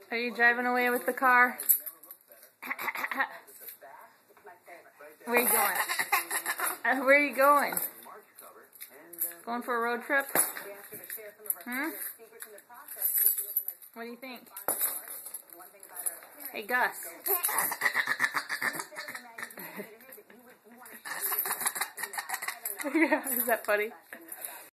Are you driving away with the car? Where are you going? Where are you going? Going for a road trip? What do you think? Hey, Gus. Yeah, is that funny?